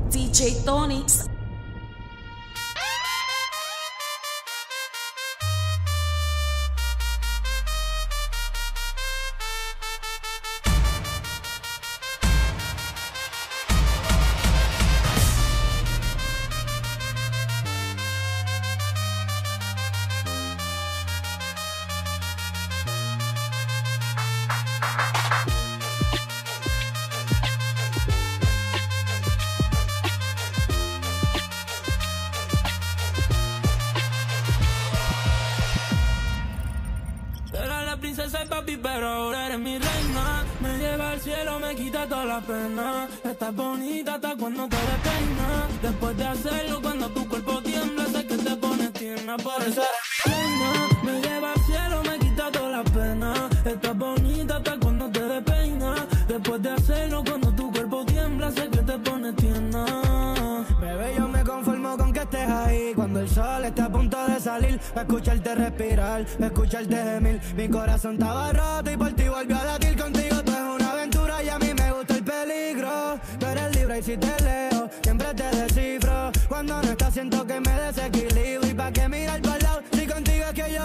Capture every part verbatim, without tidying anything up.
D J Tony. Princesa y papi, pero ahora eres mi reina. Me lleva al cielo, me quita toda la pena. Estás bonita hasta cuando te despeinas. Después de hacerlo, cuando tu cuerpo tiembla, sé que te pones tierna. Por eso eres mi reina. Me lleva al cielo, me quita toda la pena. Estás bonita hasta cuando te despeinas. Después de hacerlo, cuando tu cuerpo tiembla, sé que te pones tierna. Bebé, yo me conformo con que estés ahí. Cuando el sol está a punto de salir, pa' escucharte respirar, pa' escucharte gemir. Mi corazón estaba roto y por ti volvió a latir. Contigo tú es una aventura y a mí me gusta el peligro. Tú eres libre y si te leo, siempre te descifro. Cuando no estás siento que me desequilibro. Y pa' qué mirar por lado, si contigo es que yo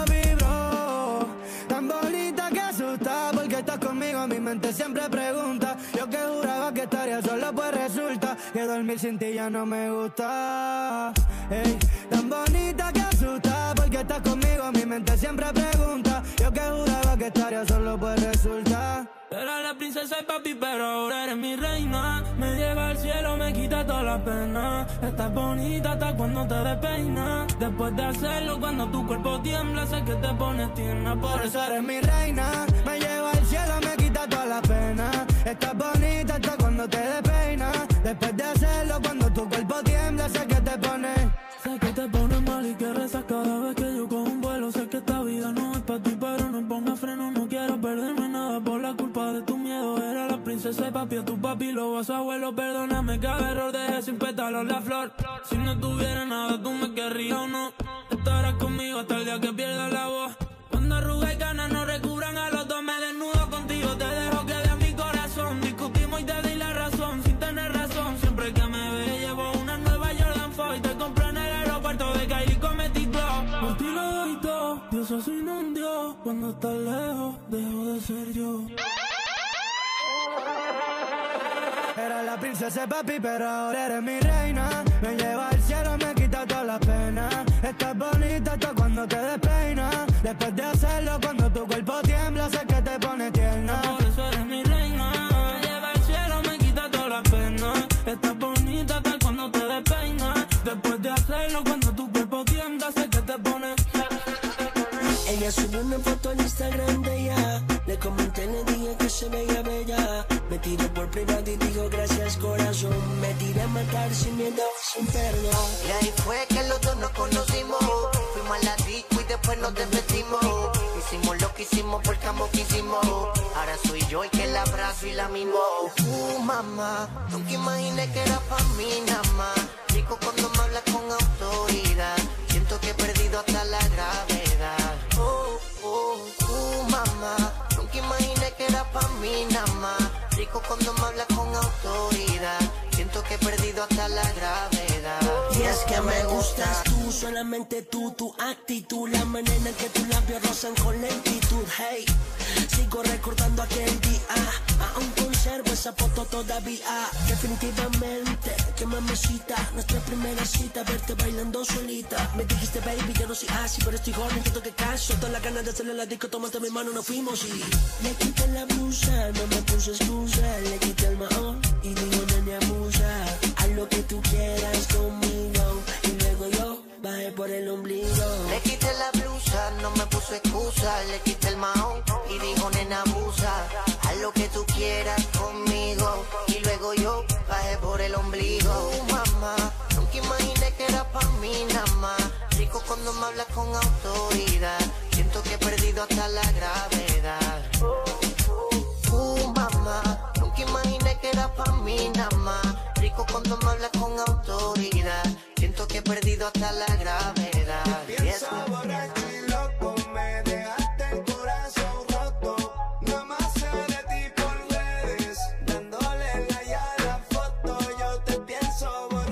vibro. Tan bonita que asusta, porque estás conmigo, mi mente siempre pregunta. Yo que juraba que estaría solo, pues resulta que dormir sin ti ya no me gusta. Ey, tan bonita que asusta, porque estás conmigo, mi mente siempre pregunta. Yo que juraba que estaría solo, pues resulta. Era la princesa y papi, pero ahora eres mi reina. Me lleva al cielo, me quita toda la pena. Estás bonita hasta cuando te despeinas. Después de hacerlo, cuando tu cuerpo tiembla, sé que te pones tierna. Por eso eres mi reina. Me lleva al cielo, me quita toda la pena. Estás bonita hasta cuando te despeinas. Después de hacerlo, cuando tu cuerpo tiembla, sé que te pones. Sé que te pones mal y que rezas cada vez que yo cojo un vuelo. Sé que esta vida no es para ti, pero no pongas freno. No quiero perderme nada por la culpa de tu miedo. Era la princesa y papi, a tu papi lo vas abuelo. Perdóname cada error, dejé sin pétalos la flor. Si no tuviera nada, tú me querrías o no. Estarás conmigo hasta el día que pierda la voz. Cuando arrugas y ganas no recubran a los dos, me desnudo contigo, te dejo que de mi corazón. Discutimos y te di la razón, sin tener razón. Siempre que me ve llevo una nueva Jordan Four y te compro en el aeropuerto de Kylie con Metty Glow. Por ti lo doy todo, Dios así no un Dios. Cuando estás lejos, dejo de ser yo. Era la princesa papi, pero ahora eres mi reina. Me lleva al cielo, me quita toda la pena. Estás bonita hasta cuando te despeinas. Después de hacerlo, cuando tu cuerpo tiembla, sé que te pone tierna. Por eso eres mi reina. Me lleva al cielo, me quita toda la pena. Estás bonita hasta cuando te despeinas. Después de hacerlo, cuando tu cuerpo tiembla, sé que te pone. Ella subió una foto al Instagram de ella. Le comenté, le dije que se veía bella. Me tiré por privado y digo gracias corazón. Me tiré a matar sin miedo, sin perdón. Y ahí fue que los dos nos conocimos. Fuimos a la disco y después nos despedimos. Hicimos lo que hicimos porque ambos quisimos. Ahora soy yo el que la abrazo y la mimo. Uh, mamá, nunca imaginé que era pa' mí nada más. Rico cuando me hablas con autoridad. Siento que he perdido hasta la gravedad. Oh, oh, uh, mamá, nunca imaginé que era pa' mí nada más. Rico cuando me hablas con autoridad. Siento que he perdido hasta la gravedad. Y es que me gustas tú, solamente tú, tu actitud, la manera en que tus labios rozan con lentitud. Hey, sigo recordando aquel día, aún conservo esa foto todavía. Definitivamente, que mamacita, nuestra primera cita, verte bailando solita. Me dijiste baby, yo no soy así, pero estoy joven, siento que caso. Todas las ganas de hacerle la disco, tómate mi mano, nos fuimos y le quité la blusa, no me puse excusa. Le quité el mahón y digo nene abusa. Haz lo que tú quieras conmigo y luego yo bajé por el ombligo. Le quité la blusa, no me puso excusa. Le quité el mahón y dijo nena abusa. Haz lo que tú quieras conmigo y luego yo bajé por el ombligo. Uh, mamá, nunca imaginé que era pa' mí nada más. Rico cuando me hablas con autoridad. Siento que he perdido hasta la gravedad. Uh, mamá, nunca imaginé que era pa' mí nada más. Rico cuando me hablas con autoridad. Siento que he perdido hasta la gravedad. Pienso borracho y loco, me dejaste el corazón roto. Nada más sé de ti por redes, dándole like a la foto. Yo te pienso borracho.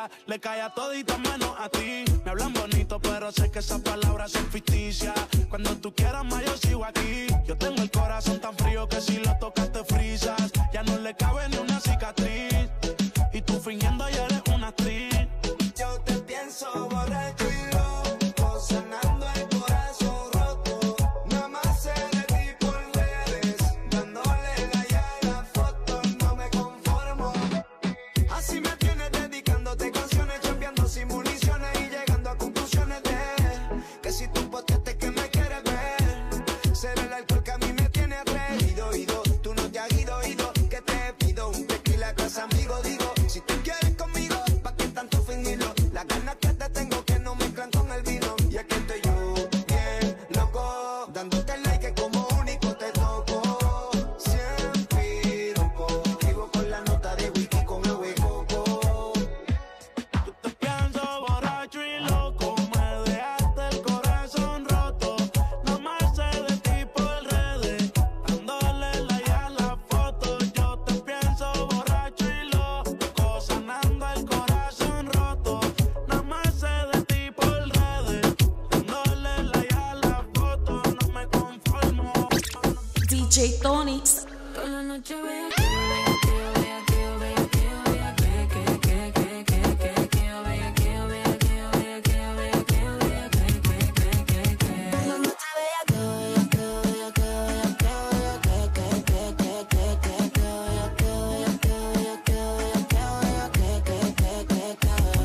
justicia le cae a todito menos a ti. Me hablan bonito, pero sé que esas palabras son ficticias. Cuando tú quieras más, yo sigo aquí. Yo tengo el corazón tan frío que si lo tocas te frisas. Ya no le cabe ni una cicatriz. Y tú fingiendo ya eres una actriz. Yo te pienso borracho y loco, sanando el corazón roto. Nada más sé de ti por redes, dándole like a la foto. No me conformo. Así me tienes dedicándote canciones, chambeando sin municiones y llegando a conclusiones de que si tú posteaste que me quieres ver, será el alcohol que a mí me tiene reído, ido. Tú no te has ido, ido, que te pido un tequila casa amigo, digo. Si tú quieres conmigo, ¿pa' qué tanto fingirlo? Las ganas que te tengo que no mezclan con el vino. Y aquí estoy yo, bien loco, dándote like como único te toco. Siempre loco, vivo con la nota de whisky con agua y coco. Yo te pienso borracho y loco, me dejaste el corazón roto. No más sé de ti por redes, dándole like a la foto. Yo te pienso borracho y loco, sanando el corazón roto. No más sé de ti por redes, dándole like a la foto. No me conformo. D J Tony. Toda la noche vea que vea que vea que vea que que que que que que que vea que vea que vea que vea que vea que que que que Por la noche bella que bella, que bella, que bella, que bella, que que que que que que que bella, que bella, que bella, que bella, que bella, que que que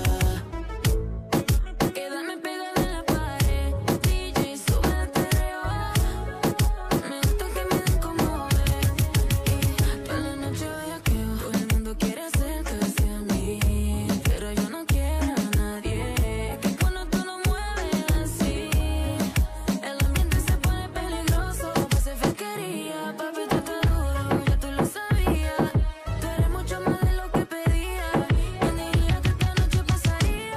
que que. Quédame pegada en la pared, D J sube el perreo. Me gusta que me den como ves. Y toda la noche vea que todo el mundo quiere acercarse a mí, pero yo no quiero a nadie. Que cuando tú lo mueves así, el ambiente se pone peligroso. Pase fequería, papi, tú estás duro, ya tú lo sabías. Tú eres mucho más de lo que pedía. ¿Quién diría que esta noche pasaría?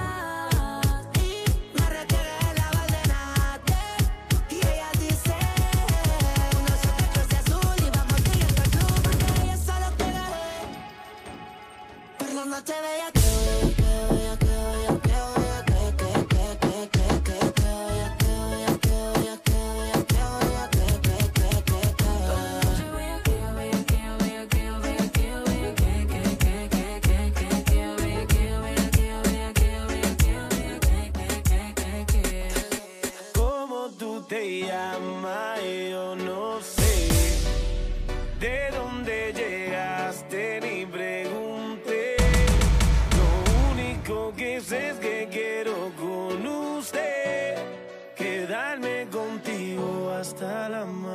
Me requiere la valdenate y ella dice uno siete clase azul y vamos directo al club porque ella solo quiere por la noche bella que bella, que bella, que bella, que bella, que que que que que que bella, que bella, que bella, que bella, que bella, que que que que que. Noche bella, que bella, que bella, que bella, que bella, que que que que que que que bella, que bella, que bella, que bella, que bella, que que que que. ¿Cómo tú te llamas? Yo no sé. ¿De dónde llegaste? Ni pregunté. Lo único que sé es que quiero con usted quedarme contigo hasta el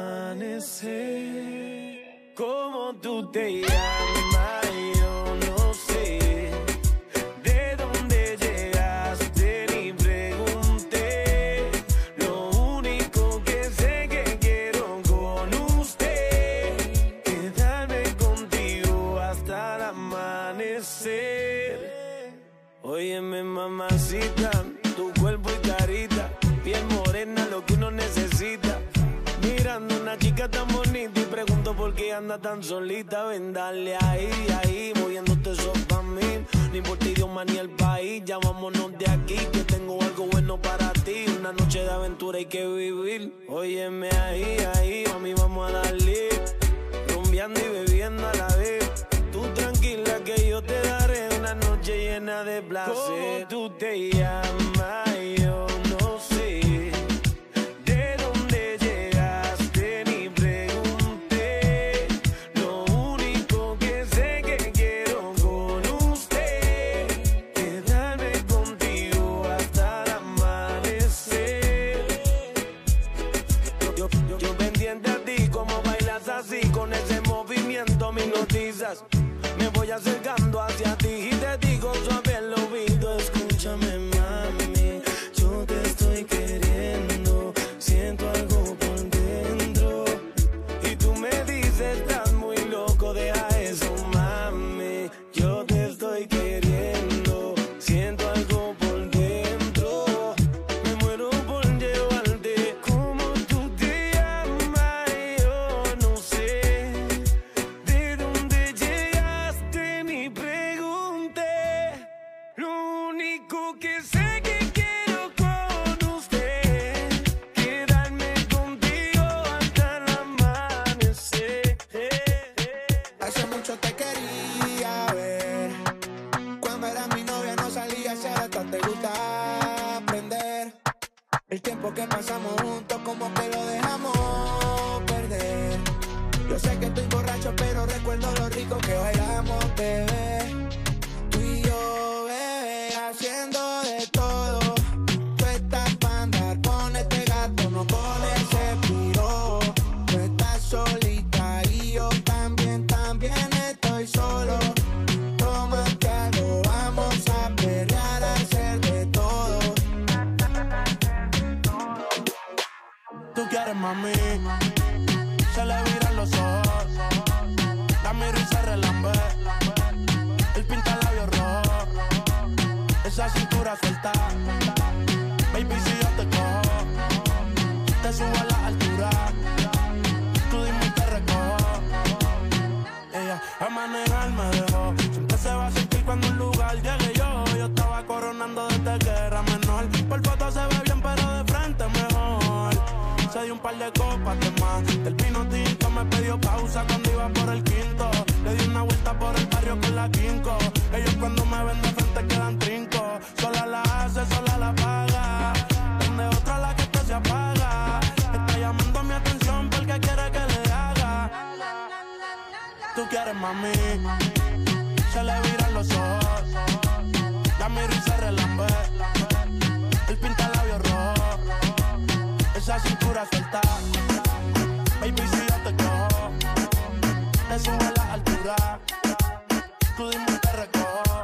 amanecer. ¿Cómo tú te llamas? Yo no sé. ¿De dónde llegaste? Ni pregunté. Lo único que sé que quiero con usted quedarme contigo hasta el amanecer. Óyeme, mamacita, tu cuerpo y carita, piel morena, lo que uno necesita. Mirando una chica tan bonita y pregunto por qué anda tan solita. Ven, dale ahí, ahí, moviéndote eso pa' mí. Ni por ti, idioma ni el país, ya vámonos de aquí, que tengo algo bueno para ti. Una noche de aventura hay que vivir. Óyeme ahí, ahí, mami, vamos a darle. Rumbeando y bebiendo a la vez. Tú tranquila que yo te daré una noche llena de placer. ¿Cómo tú te llamas? Yo no sé. ¿De dónde llegaste? Ni pregunté. Lo único que sé que quiero con usted quedarme contigo hasta el amanecer. Yo, yo, yo pendiente a ti, como bailas así, con ese movimiento me hipnotizas. Me voy acercando hacia ti y te digo suave al oído, escúchame, mami, yo te estoy queriendo, siento algo por dentro. Y tú me dices, estás muy loco, deja eso, mami, yo te estoy queriendo, siento algo por dentro. Me muero por llevarte. ¿Cómo tú te llamas? Yo no sé. ¿De dónde llegaste? Ni pregunté. cintura suelta. Baby, si yo te cojo, te subo a la altura. Tú dime y te recojo. Ella a manejar me dejó. Siempre se va a sentir cuando un lugar llegue yo. Yo estaba coronando desde que era menor. Por foto se ve bien, pero de frente mejor. Se dio un par de copas de más. Del vino tinto me pidió pausa cuando iba por el quinto. Le di una vuelta por el barrio con la quinco. Ellos cuando me ven de frente quedan trinco. Sola la hace, sola la paga. Donde otra la que esto se apaga. Está llamando mi atención porque quiere que le haga. Tú quieres, mami. Se le viran los ojos. La miro y se relambe. El pinta labios rojo. Esa cintura suelta. Baby, si yo te cojo, te subo a la altura. Tú dime y te recojo.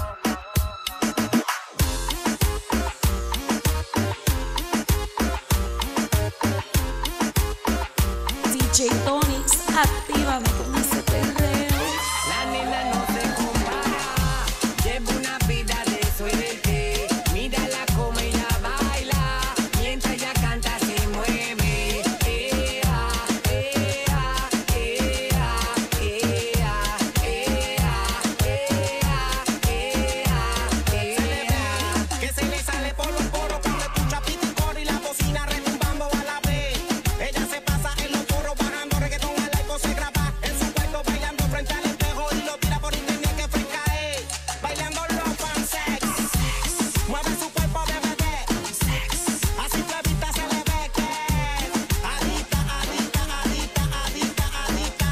D J Tonix, actívame con ese perreo. La nena no se compara, lleva una vida de suerte. Mírala como ella baila, mientras ella canta se mueve. Ea, ea, ea, ea, ea, ea, ea. Que se le sale por los poros cuando escucha pito y coro y la bocina retumbando a la vez. Ella se pasa en los foros bajando reggaetón al iPhone, se graba en su cuarto bailando frente al espejo y lo tira por internet que fresca es. Bailando rock and sex, mueve su cuerpo de bebé, así suavita se le ve que adicta, adicta, adicta, adicta, adicta,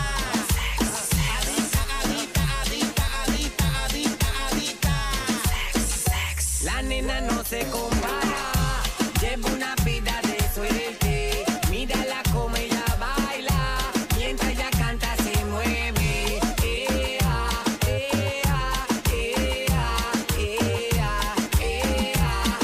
adicta, adicta, adicta, adicta, adicta, adicta. La nena no se compara, lleva una vida de suerte. Mírala como ella baila, mientras ella canta se mueve. Ea, ea, ea, ea, ea,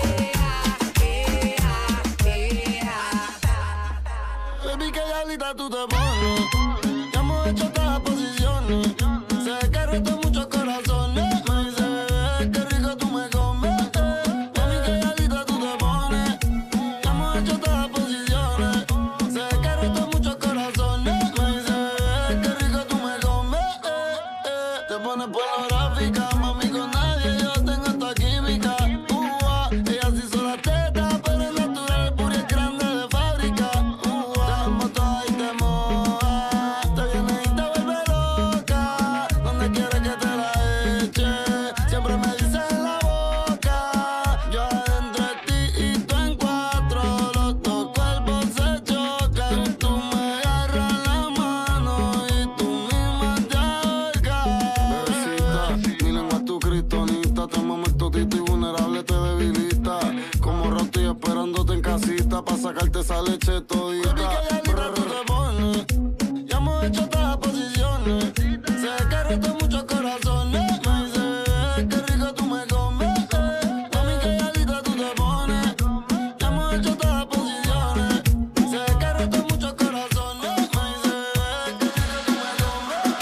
ea, ea. Baby, que ya tú te pones. Ya hemos hecho todas las posiciones. Sé que roto muchos corazones. Me dice, bebé, qué rico tú me comes. Mami, que ya tú te pones. Ya hemos hecho todas las posiciones. Sé que roto muchos corazones. Me dice, bebé, qué rico tú me comes. Te pones pornográfica, mami, con nadie yo tengo esta química. Ua, ella sí hizo la teta, pero es natural, pura y grande de fábrica. Ua, te moto y te moja, te viene y te vuelve loca. Donde quiere que te la eche, siempre me dice en la boca. Yo adentro de ti y tú en cuatro, los dos cuerpos se chocan. Tú me agarras la mano y tú misma te ahorcas. Bebecita, mi lengua es tu kriptonita. Te mamo el totito y vulnerable te debilita. Como Roti esperándote en casita pa' sacarte esa leche todita. Baby, que ya tú te pones. Ya hemos hecho todas las posiciones. Sé que roto muchos corazones. Me dice, bebé, qué rico tú me comes. Mami, que ya tú te pones. Ya hemos hecho todas las posiciones. Sé que roto muchos corazones. Me dice, bebé, qué rico tú me comes.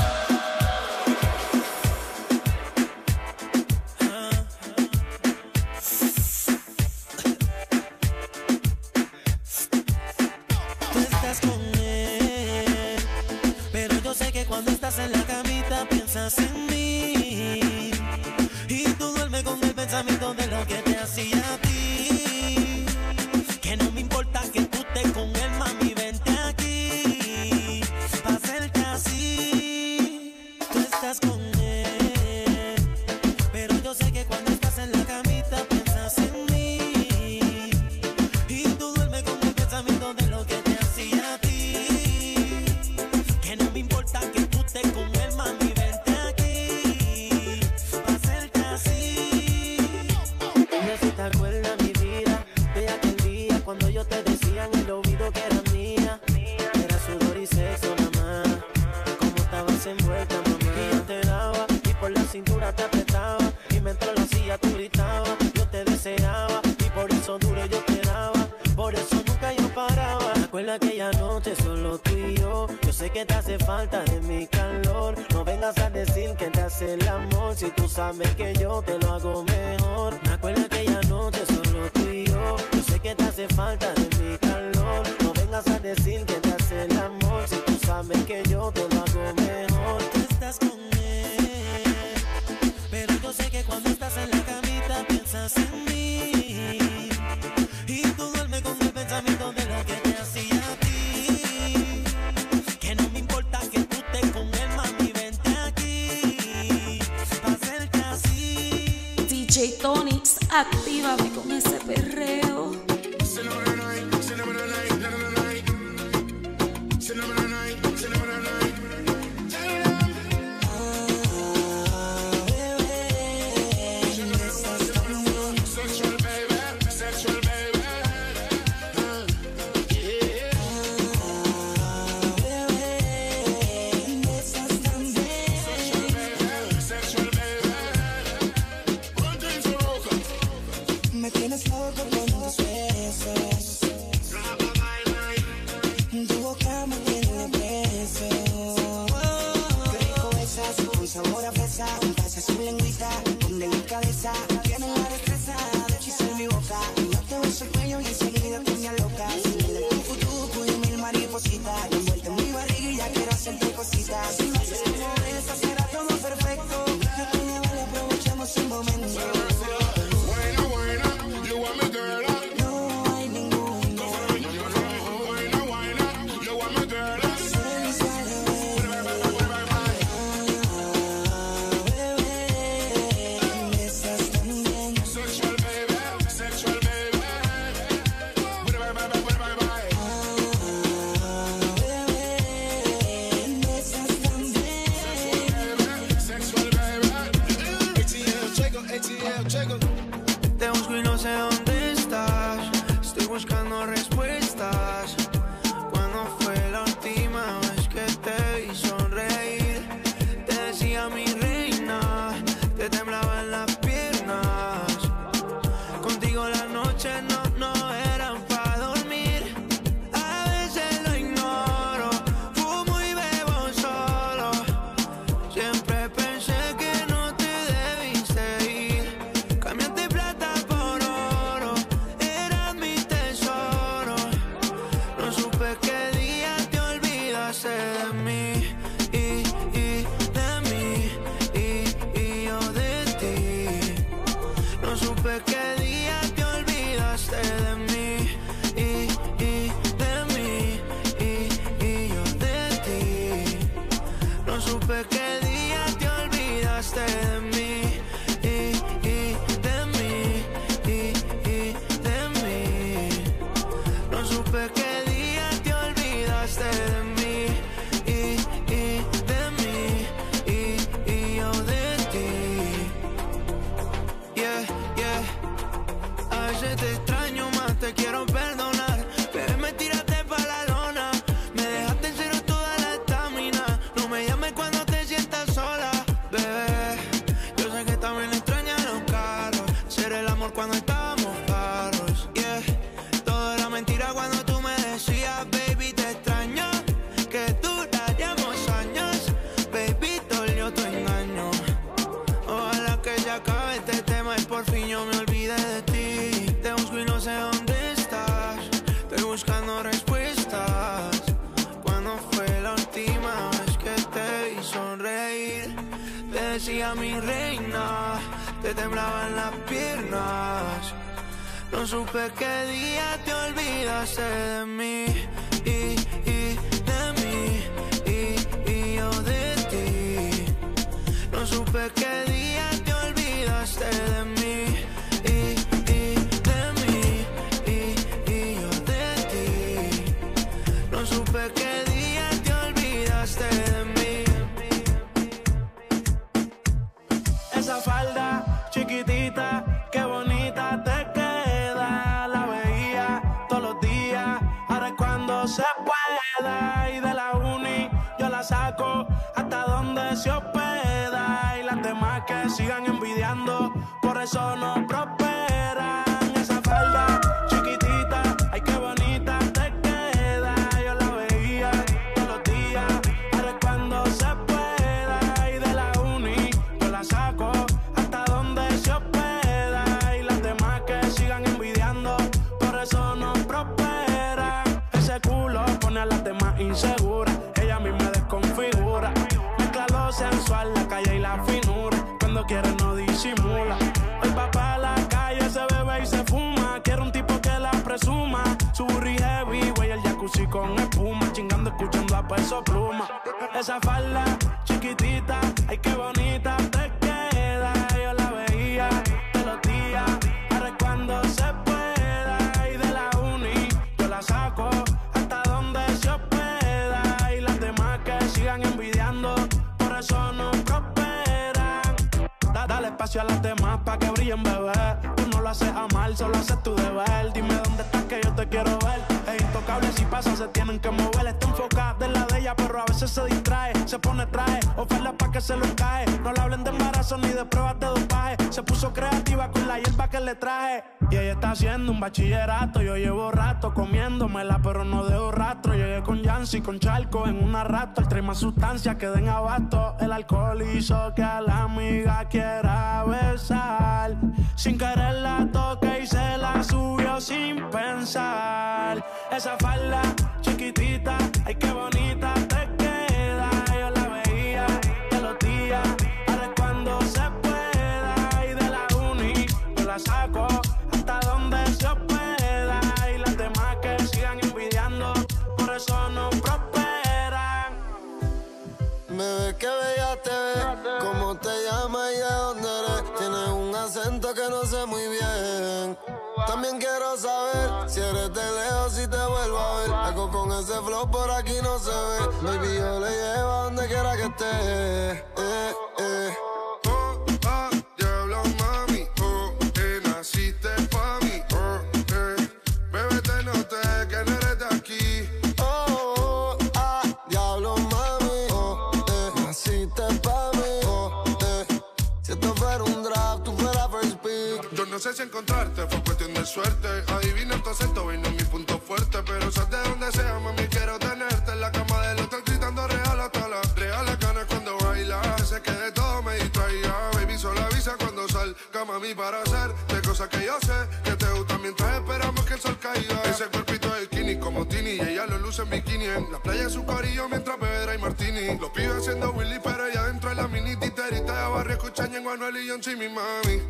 Tú estás con él, pero yo sé que cuando estás en la camita piensas en mí. Y tú duermes con el pensamiento de lo que te hacía a ti. Que no me importa que tú estés con él, mami, vente aquí pa' hacerte así. Tú estás con él, pero yo sé que cuando estás en la camita piensas en mí. Y tú duermes con el pensamiento de lo que te hacía a ti. Que no me importa que tú estés con él, mami, vente aquí solo tú y yo. Yo sé que te hace falta de mi calor. No vengas a decir que te hace el amor, si tú sabes que yo te lo hago mejor. Me acuerdo aquella noche solo tú y yo. Yo sé que te hace falta de mi calor. No vengas a decir que te hace el amor, si tú sabes que yo te lo hago mejor. Tú estás con él, pero yo sé que cuando estás en la camita piensas en mí. Y tú duermes con el pensamiento de lo que te hacía a ti. Que no me importa que tú estés con él, mami, vente aquí pa' hacerte así. D J Tonix, actívame con ese perreo. Me tienes loco con tus besos. Tu boca me tiene preso. Qué rico besas, con sabor a fresa. Un pase su lengüita, con delicadeza. Tiene la destreza de hechizar mi boca. Yo te beso el cuello y enseguida te me alocas. En el tucu tucu y mil maripositas. Envuelta en mi barriga y ya quiero hacerte cositas. Si lo haces como esa, será todo perfecto. Yo te llevo y aprovechamos el momento. Te busco y no sé dónde estás. Estoy buscando respuestas. ¿Cuándo fue la última vez que te vi sonreír? Te decía mi reina, te temblaban las piernas. Contigo las noches no, no eran para dormir. A veces lo ignoro, fumo y bebo solo. Siempre pensé que no te debiste ir. Cambiaste plata por oro, eras mi tesoro. No supe qué día te olvidaste de mí y, y de mí y, y yo de ti. No supe qué día te olvidaste de mí y, y de mí y, y yo de ti. No supe qué día te olvidaste de mí y, y de mí y, y de mí. No supe qué día te olvidaste de mí y, y de mí y, y yo de ti. Yeah, yeah. A veces te extraño más, te quiero perdonar, pero me tiraste pa' la lona. Me dejaste en cero toda la estamina. No me llames cuando te sientas sola, bebé. Yo sé que también extrañas los carros, hacer el amor cuando estábamos parros. Yeah, todo era mentira cuando tú me decías, baby, te extraño, que duraríamos años. Baby, dolió tu engaño. Ojalá que ya acabe este tema y por fin yo me olvide de ti. Te busco y no sé dónde estás. Estoy buscando respuestas. ¿Cuándo fue la última vez que te vi sonreír? Te decía mi reina, te temblaban las piernas. No supe qué día te olvidaste de mí y, y de mí y, y yo de ti. No supe qué día te olvidaste de mí y, y de mí y, y yo de ti. No supe qué día te olvidaste de mí. Esa falda chiquitita, qué bonita te queda. La veía todos los días, ahora es cuando se pueda. Y de la uni yo la saco hasta donde se hospeda. Y las demás que sigan envidiando, por eso no prosperan. Esa falda chiquitita, ay qué bonita te queda. Yo la veía con espuma, chingando, escuchando a Peso Pluma. Esa falda chiquitita, ay qué bonita te queda. Yo la veía todos los días, ahora es cuando se pueda. Y de la uni yo la saco hasta donde se hospeda. Y las demás que sigan envidiando, por eso no prosperan. Da, dale espacio a las demás pa' que brillen, bebé. Tú no lo haces a mal, solo haces tu deber. Dime dónde estás que yo te quiero ver. Es intocable, si pasa se tienen que mover. Está enfocada en la de ella, pero a veces se distrae. Se pone traje, oferta pa' que se lo encaje. No le hablen de embarazo ni de pruebas de dopaje. Se puso creativa con la hierba que le traje. Y ella está haciendo un bachillerato. Yo llevo rato comiéndomela, pero no dejo rastro. Llegué con Yancy, con Charco en una rato. El trae más sustancias que den abasto. El alcohol hizo que a la amiga quiera besar. Sin querer la toqué y se la subió sin pensar. Esa falda chiquitita, ay qué bonita te queda. Yo la veía todos los días, ahora es cuando se pueda. Y de la uni yo la saco hasta donde se hospeda. Y las demás que sigan envidiando, por eso no prosperan. Bebé, qué bella te ves, cómo te llamas y de dónde eres. Tienes un acento que no sé muy bien. También quiero saber si eres de lejos, si te vuelvo a ver. Algo con ese flow por aquí no se ve. Baby, yo le llevo a donde quiera que esté. Eh, eh. Oh, ah, diablo, mami. Oh, eh, naciste pa' mí. Oh, eh. Bebé, te noté que no eres de aquí. Oh, oh, ah, diablo, mami. Oh, eh, naciste pa' mí. Oh, eh. Si esto fuera un draft, tú fueras first pick. Yo no sé si encontrarte fue cuestión de suerte. Adivina tu acento y no es mi punto fuerte. Pero sabes de donde sea, mami, quiero tenerte en la cama del hotel gritando real hasta la reales ganas cuando baila. Sé que de todo me distraía. Baby, solo avisa cuando salga, mami, para hacer de cosas que yo sé que te gustan mientras esperamos que el sol caiga. Ese cuerpito de bikini como Tini y ella lo luce en bikini en la playa de su corillo mientras bebe y martini. Los pibes haciendo Willy, pero ella dentro de la mini titerita de barrio escuchan en Anuel y John C, mi mami.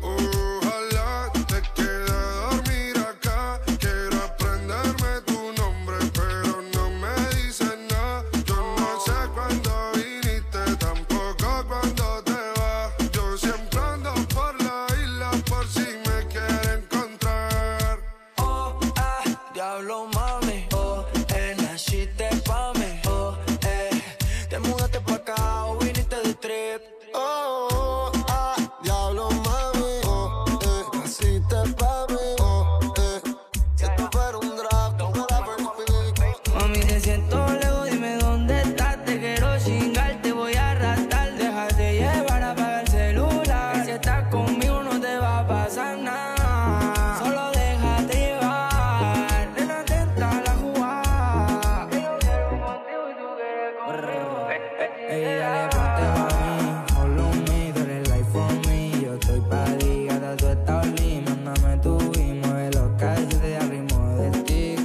Ojalá te quede a dormir acá. Quiero aprenderme tu nombre, pero no me dices nada. Yo no sé cuándo viniste, tampoco cuándo te vas. Yo siempre ando por la isla por si me quiere encontrar. Oh, ah, diablo, mami. Oh, eh, naciste pa' mí. Oh, eh, te mudaste pa' acá o viniste de trip. Oh, oh, ah, diablo, mami. Oh, eh, naciste pa' mí. Oh, eh, si esto fuera un draft, tú fueras first pick. Mami, te siento lejos, dime dónde estás. Te quiero chingar, te voy a arrastrar. Déjate llevar, apaga el celular. Y si estás conmigo no te va a pasar nada. Solo déjate llevar. Nena, atenta la jugada. Yo quiero contigo y tú quieres conmigo. Ey, dale, ponte pa' mí. Follow me, tú eres life for me. Yo estoy pa' ti, gata, tú estás oli. Mándame tu y mueve los calles de ritmo del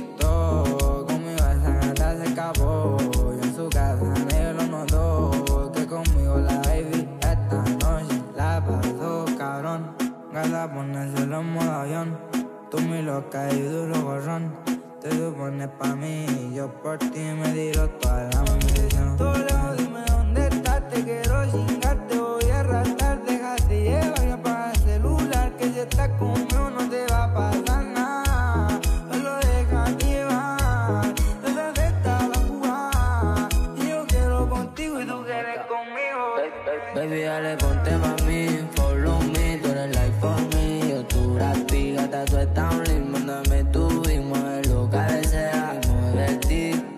TikTok. Conmigo esa gata se escapó. Yo en su casa negro lo notó. Que conmigo la baby esta noche la pasó, cabrón. Gata, ponérselo en modo avión. Tú mi loca y duro gorrón. Te supones pa' mí y yo por ti me tiro toda la munición. Tú lejos, dime dónde estás, te quiero chingar, te voy a arrastrar. Déjate llevar y apaga el celular, que si estás conmigo no te va a pasar nada. Solo déjate llevar, no te afecta la jugada. Y yo quiero contigo y tú quieres conmigo. Baby, dale, ponte pa' mí, follow me, tú eres life for me. Yo tu gratis, gata, tú estás un link, mándame tu y mueve lo que desea. Mueve el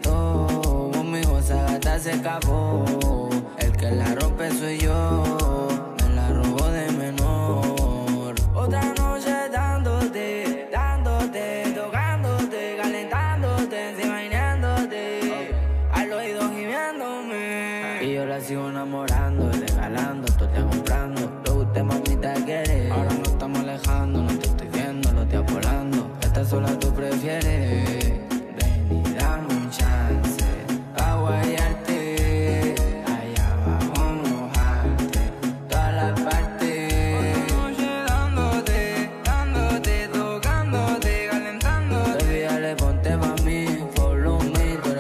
TikTok, conmigo esa gata se escapó. El que la rompe soy yo, me la robo de menor. Otra noche dándote, dándote, tocándote, calentándote, enseñándote, al oído gimiéndome. Y yo la sigo enamorando, regalando, tú te comprando. Lo que usted mamita quiere, ahora nos estamos alejando. No te estoy viendo, lo estoy apolando. Esta sola tú prefieres. Ven y dame un chance pa' guayarte, allá abajo mojarte, todas las partes. Otra noche dándote, dándote, tocándote, calentándote. Baby, dale, ponte pa' mí, follow me, tú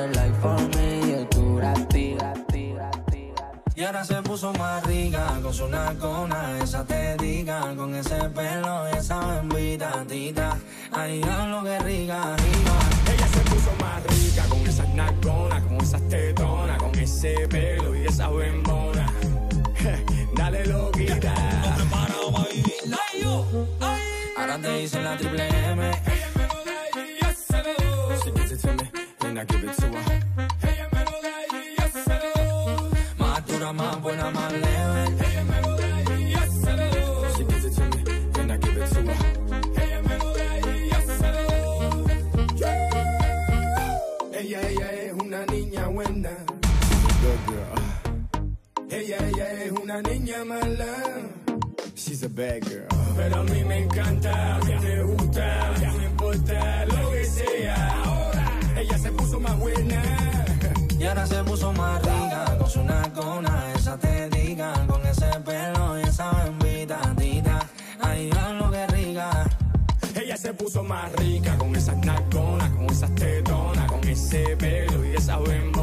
ahora se puso más rica, con su nalgona, esa tética, con ese pelo y esa bembita, tita. Ay, lo que rica, rica. Ella se puso más rica, con esas nalgonas, con esas tetonas, con ese pelo y esa bembona. Dale loquita. No preparado para vivirla. Ahora te hice la triple M. Ella me lo da y yo se lo doy. She gives it to me, and I give it to her. Ella me lo da y yo se lo doy. Más dura, más buena, más leve. Ella me lo da y yo se lo doy. She gives it to me, and I give it to her. Ella me lo da y yo se lo doy. Ella, ella es una niña buena. Good girl. Ella, ella es una niña mala. She's a bad girl. Pero a mí me encanta, a mí me gusta, ya me importa lo que sea. Ahora ella se puso más buena. Y ahora se puso más rica, con su nalgona, esa tética, con ese pelo y esa bembita, tita. Ay, lo que rica. Ella se puso más rica, con esas nalgonas, con esas tetonas, con ese pelo y esa bembita.